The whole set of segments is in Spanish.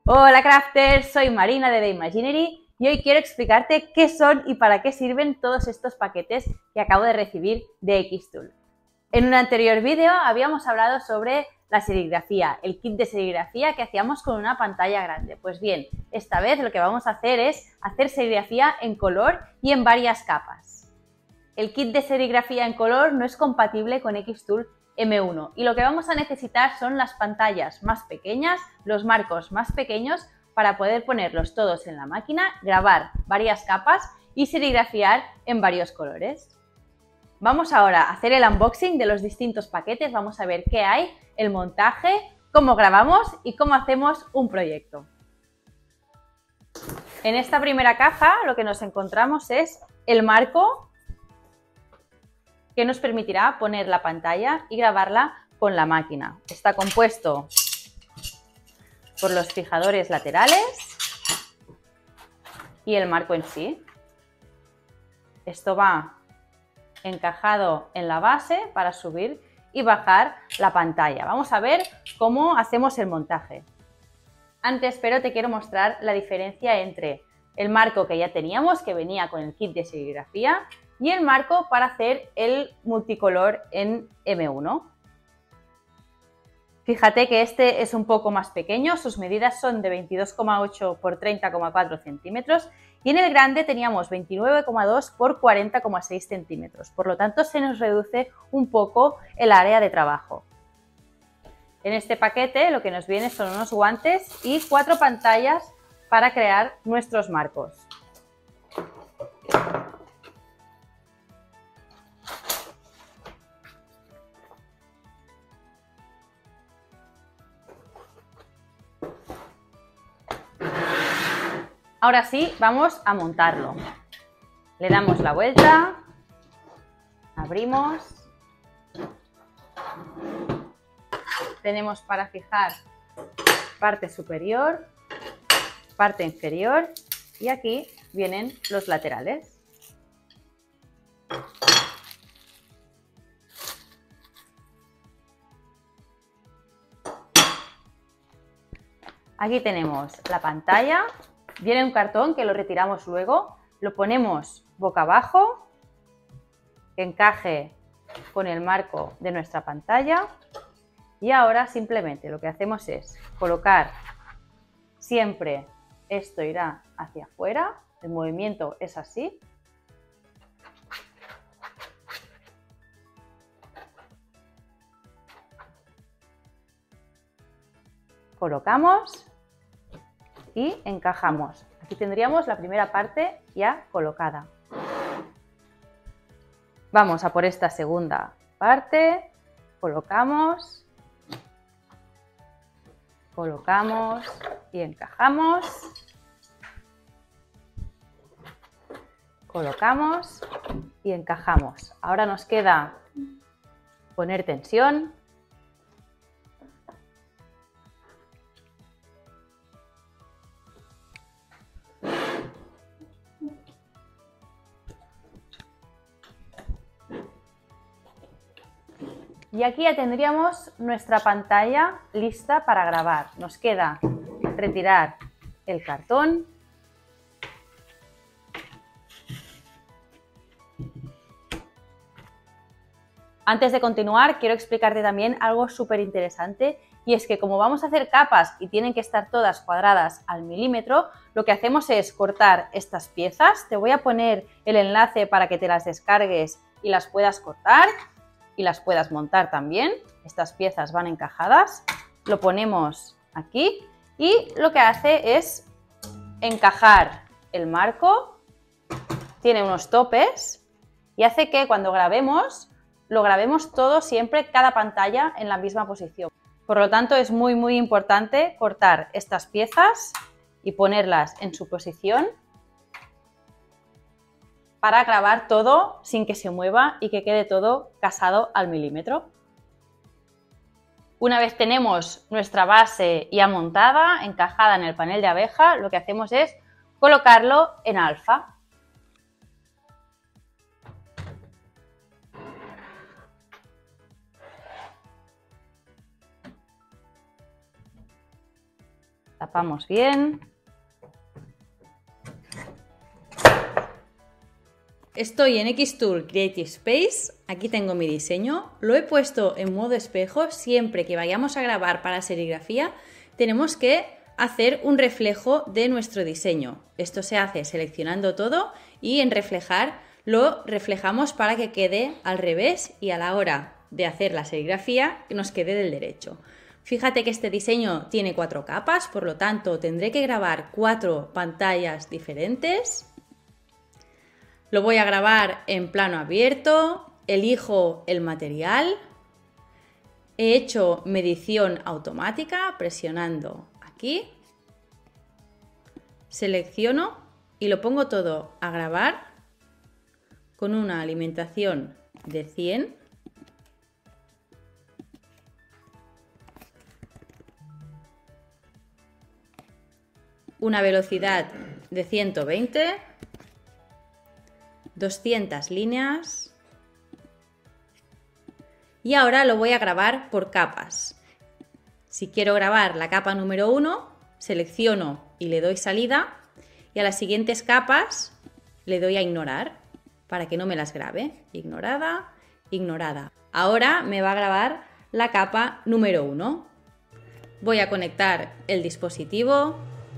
Hola crafters, soy Marina de The Imaginery y hoy quiero explicarte qué son y para qué sirven todos estos paquetes que acabo de recibir de Xtool. En un anterior vídeo habíamos hablado sobre la serigrafía, el kit de serigrafía que hacíamos con una pantalla grande. Pues bien, esta vez lo que vamos a hacer es hacer serigrafía en color y en varias capas. El kit de serigrafía en color no es compatible con Xtool M1 y lo que vamos a necesitar son las pantallas más pequeñas, los marcos más pequeños para poder ponerlos todos en la máquina, grabar varias capas y serigrafiar en varios colores. Vamos ahora a hacer el unboxing de los distintos paquetes, vamos a ver qué hay, el montaje, cómo grabamos y cómo hacemos un proyecto. En esta primera caja lo que nos encontramos es el marco que nos permitirá poner la pantalla y grabarla con la máquina. Está compuesto por los fijadores laterales y el marco en sí. Esto va encajado en la base para subir y bajar la pantalla. Vamos a ver cómo hacemos el montaje. Antes, pero te quiero mostrar la diferencia entre el marco que ya teníamos, que venía con el kit de serigrafía, y el marco para hacer el multicolor en M1. Fíjate que este es un poco más pequeño, sus medidas son de 22,8 por 30,4 centímetros y en el grande teníamos 29,2 por 40,6 centímetros, por lo tanto se nos reduce un poco el área de trabajo. En este paquete lo que nos viene son unos guantes y 4 pantallas para crear nuestros marcos. Ahora sí, vamos a montarlo. Le damos la vuelta, abrimos, tenemos para fijar parte superior, parte inferior y aquí vienen los laterales. Aquí tenemos la pantalla. Viene un cartón que lo retiramos luego, lo ponemos boca abajo, que encaje con el marco de nuestra pantalla y ahora simplemente lo que hacemos es colocar siempre, esto irá hacia afuera, el movimiento es así. Colocamos y encajamos. Aquí tendríamos la primera parte ya colocada. Vamos a por esta segunda parte, colocamos y encajamos, colocamos y encajamos. Ahora nos queda poner tensión. Y aquí ya tendríamos nuestra pantalla lista para grabar. Nos queda retirar el cartón. Antes de continuar, quiero explicarte también algo súper interesante y es que como vamos a hacer capas y tienen que estar todas cuadradas al milímetro, lo que hacemos es cortar estas piezas. Te voy a poner el enlace para que te las descargues y las puedas cortar y las puedas montar también. Estas piezas van encajadas, lo ponemos aquí y lo que hace es encajar el marco, tiene unos topes y hace que cuando grabemos, lo grabemos todo siempre, cada pantalla en la misma posición. Por lo tanto es muy importante cortar estas piezas y ponerlas en su posición para grabar todo sin que se mueva y que quede todo casado al milímetro. Una vez tenemos nuestra base ya montada, encajada en el panel de abeja, lo que hacemos es colocarlo en alfa. La tapamos bien. Estoy en Xtool Creative Space, aquí tengo mi diseño, lo he puesto en modo espejo. Siempre que vayamos a grabar para serigrafía tenemos que hacer un reflejo de nuestro diseño. Esto se hace seleccionando todo y en reflejar lo reflejamos para que quede al revés y a la hora de hacer la serigrafía nos quede del derecho. Fíjate que este diseño tiene 4 capas, por lo tanto tendré que grabar 4 pantallas diferentes. Lo voy a grabar en plano abierto, elijo el material, he hecho medición automática presionando aquí, selecciono y lo pongo todo a grabar con una alimentación de 100. Una velocidad de 120, 200 líneas y ahora lo voy a grabar por capas. Si quiero grabar la capa número 1, selecciono y le doy salida y a las siguientes capas le doy a ignorar para que no me las grabe. Ignorada, ignorada. Ahora me va a grabar la capa número 1. Voy a conectar el dispositivo.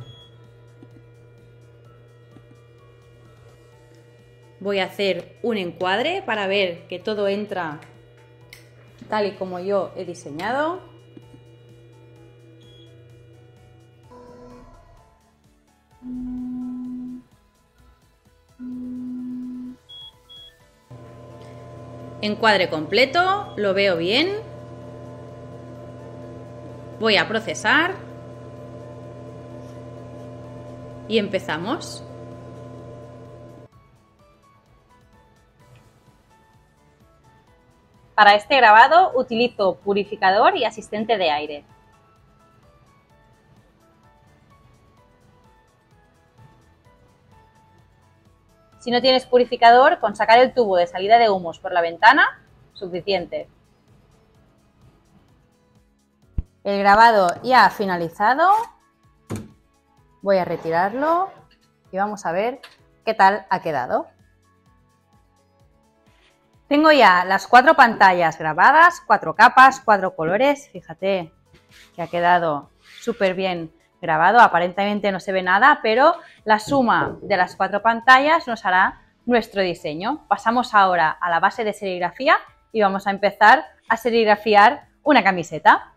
Voy a hacer un encuadre para ver que todo entra tal y como yo he diseñado. Encuadre completo, lo veo bien. Voy a procesar. Y empezamos. Para este grabado utilizo purificador y asistente de aire. Si no tienes purificador, con sacar el tubo de salida de humos por la ventana, suficiente. El grabado ya ha finalizado. Voy a retirarlo y vamos a ver qué tal ha quedado. Tengo ya las 4 pantallas grabadas, 4 capas, 4 colores. Fíjate que ha quedado súper bien grabado. Aparentemente no se ve nada, pero la suma de las 4 pantallas nos hará nuestro diseño. Pasamos ahora a la base de serigrafía y vamos a empezar a serigrafiar una camiseta.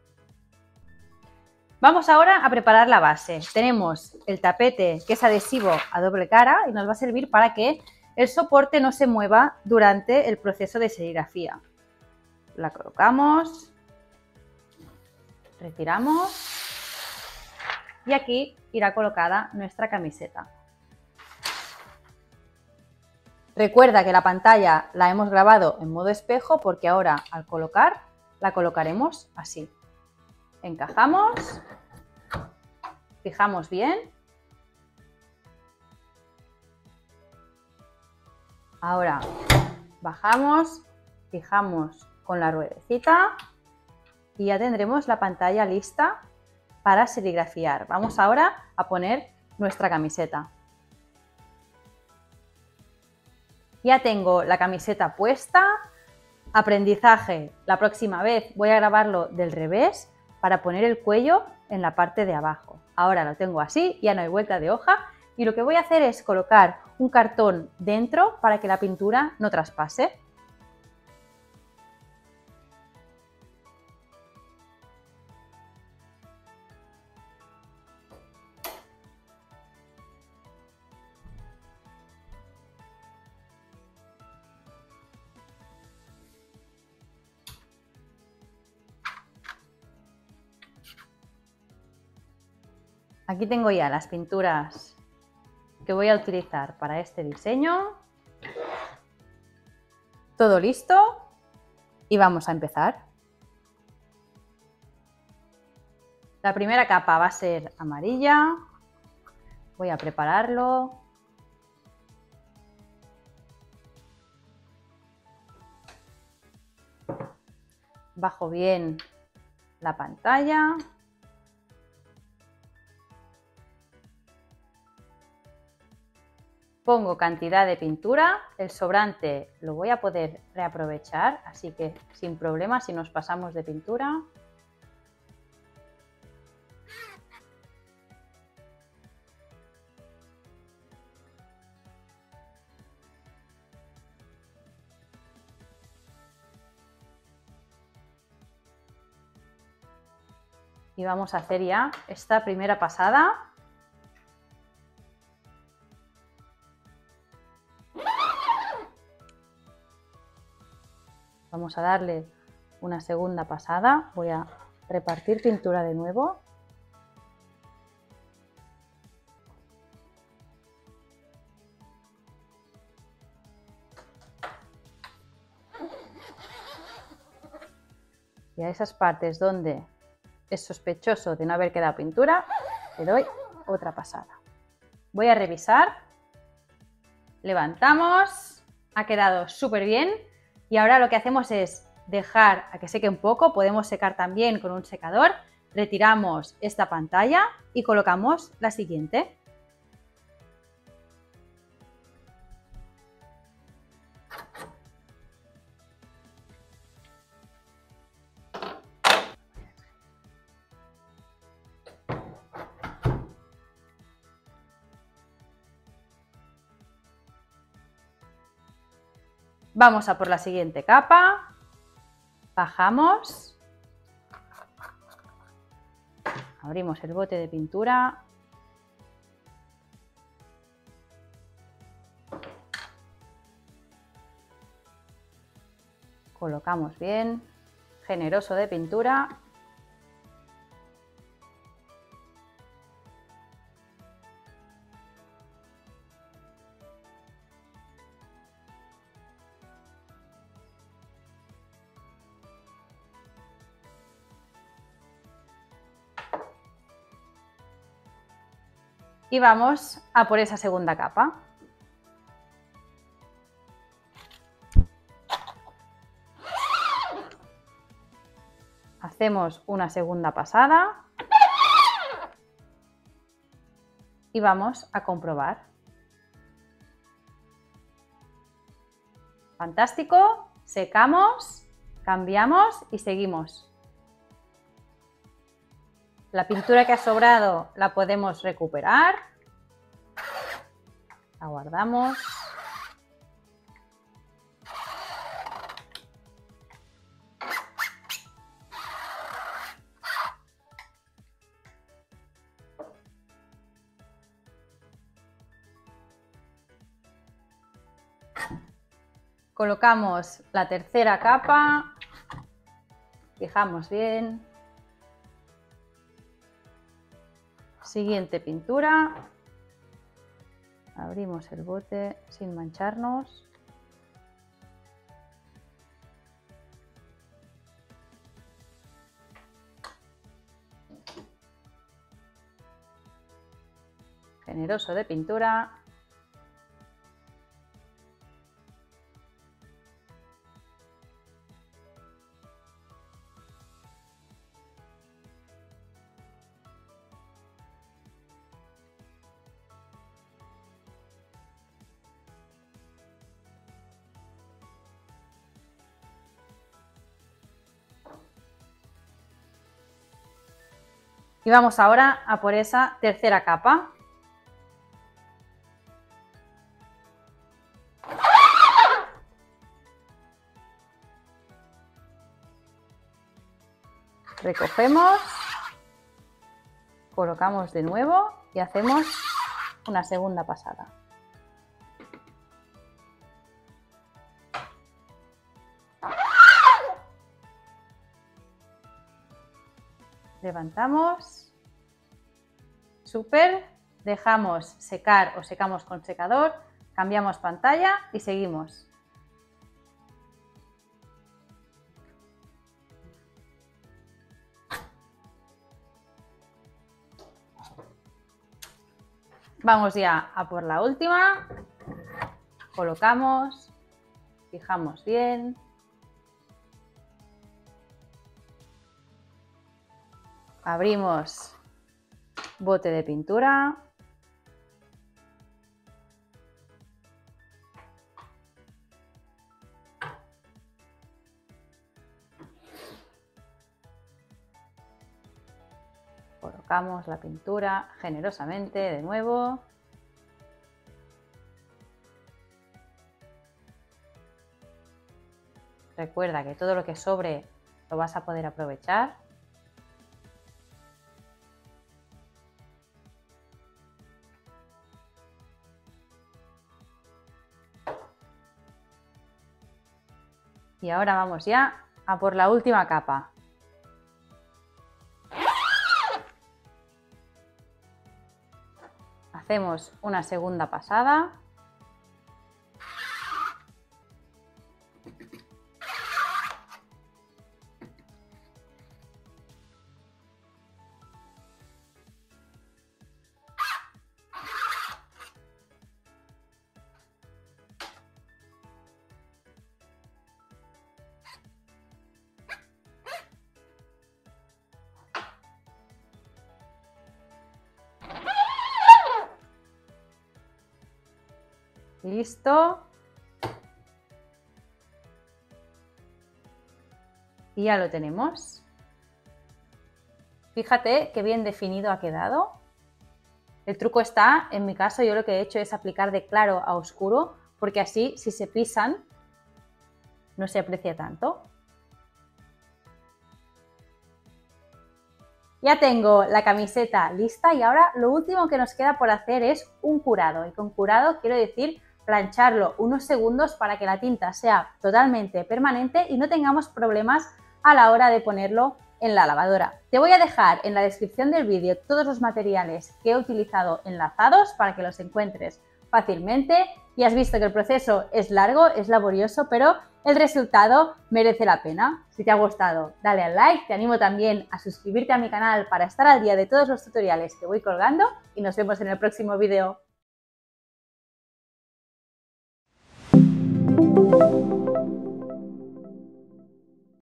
Vamos ahora a preparar la base. Tenemos el tapete, que es adhesivo a doble cara y nos va a servir para que el soporte no se mueva durante el proceso de serigrafía. La colocamos, retiramos y aquí irá colocada nuestra camiseta. Recuerda que la pantalla la hemos grabado en modo espejo porque ahora al colocar la colocaremos así. Encajamos, fijamos bien. Ahora bajamos, fijamos con la ruedecita y ya tendremos la pantalla lista para serigrafiar. Vamos ahora a poner nuestra camiseta. Ya tengo la camiseta puesta. Aprendizaje, la próxima vez voy a grabarlo del revés para poner el cuello en la parte de abajo. Ahora lo tengo así, ya no hay vuelta de hoja. Y lo que voy a hacer es colocar un cartón dentro para que la pintura no traspase. Aquí tengo ya las pinturas que voy a utilizar para este diseño. Todo listo y vamos a empezar. La primera capa va a ser amarilla. Voy a prepararlo. Bajo bien la pantalla. pongo cantidad de pintura, el sobrante lo voy a poder reaprovechar, así que sin problema si nos pasamos de pintura. Y vamos a hacer ya esta primera pasada. Vamos a darle una segunda pasada. Voy a repartir pintura de nuevo. Y a esas partes donde es sospechoso de no haber quedado pintura, le doy otra pasada. Voy a revisar. Levantamos. Ha quedado súper bien. Y ahora lo que hacemos es dejar a que seque un poco. Podemos secar también con un secador. Retiramos esta pantalla y colocamos la siguiente. Vamos a por la siguiente capa, bajamos, abrimos el bote de pintura, colocamos bien, generoso de pintura. Y vamos a por esa segunda capa. Hacemos una segunda pasada y vamos a comprobar. Fantástico, secamos, cambiamos y seguimos. La pintura que ha sobrado la podemos recuperar. La guardamos. Colocamos la tercera capa. Fijamos bien. Siguiente pintura. Abrimos el bote sin mancharnos. Generoso de pintura. Y vamos ahora a por esa tercera capa. Recogemos, colocamos de nuevo y hacemos una segunda pasada. Levantamos, súper, dejamos secar o secamos con secador, cambiamos pantalla y seguimos. Vamos ya a por la última, colocamos, fijamos bien. Abrimos bote de pintura. Aplicamos la pintura generosamente de nuevo. Recuerda que todo lo que sobre lo vas a poder aprovechar. Y ahora vamos ya a por la última capa. Hacemos una segunda pasada. Listo. Y ya lo tenemos. Fíjate qué bien definido ha quedado. El truco está, en mi caso, yo lo que he hecho es aplicar de claro a oscuro, porque así, si se pisan, no se aprecia tanto. Ya tengo la camiseta lista y ahora lo último que nos queda por hacer es un curado. Y con curado quiero decir plancharlo unos segundos para que la tinta sea totalmente permanente y no tengamos problemas a la hora de ponerlo en la lavadora. Te voy a dejar en la descripción del vídeo todos los materiales que he utilizado enlazados para que los encuentres fácilmente. Y has visto que el proceso es largo, es laborioso, pero el resultado merece la pena. Si te ha gustado, dale al like. Te animo también a suscribirte a mi canal para estar al día de todos los tutoriales que voy colgando y nos vemos en el próximo vídeo.